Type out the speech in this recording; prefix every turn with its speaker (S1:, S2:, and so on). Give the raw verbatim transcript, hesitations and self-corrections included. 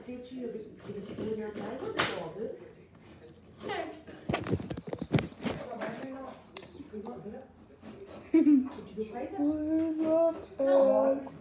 S1: se io che non ne andrai con le cose. Ci devo fare? No.